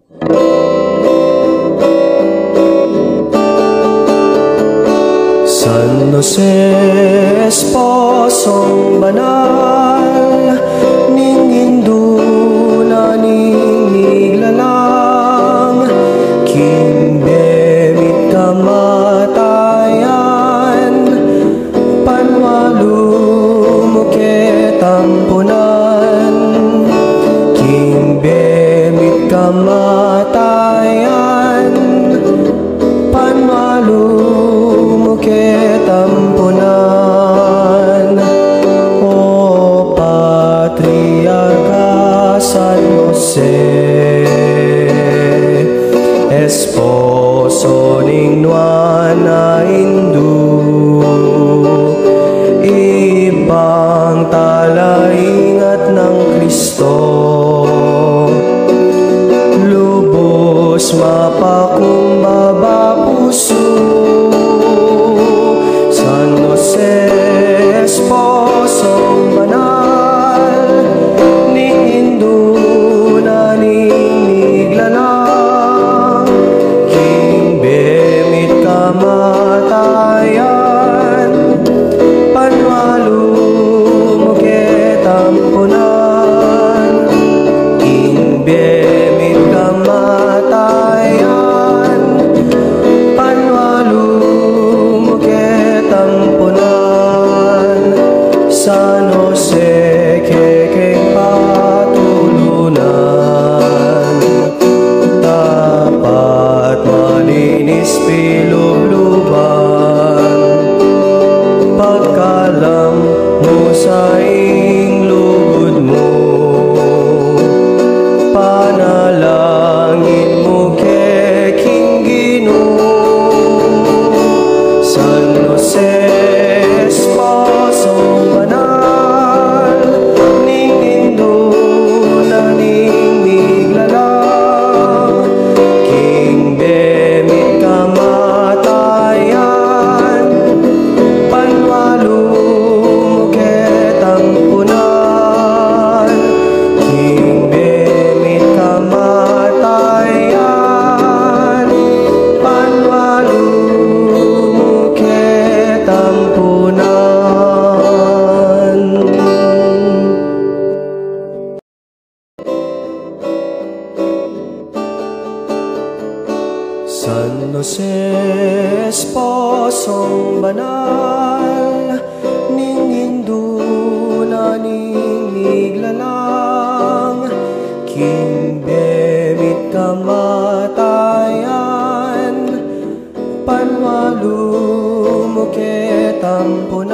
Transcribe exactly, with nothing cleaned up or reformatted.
San Jose, esposong banal, ning induna ning miglalang, kimbemit kamatayan, panwalu tampunan, kimbemit kamatayan, panwalu tampunan. O Patriarca San Jose, esposo ning nuana indu, ibang talaingat ng Kristo, lubos mapakumbaba puso. San Jose, esposong banal, ning induna ning miglalang, kimbemit kamatayan, panwalu tampunan, kimbemit kamatayan, panwalu tampunan. San Jose, kekeng patulunan, tapat malinis pilubluban, pagkalam mo sa ing lugod mo, panalangin mo keking Ginoo. San Jose, esposong banal, ning induna ning miglalang, kimbemit kamatayan, panwalu tampunan, kimbemit kamatayan, panwalu tampunan. San Jose, esposong banal, ning induna ning miglalang, kimbemit kamatayan, panwalu tampunan.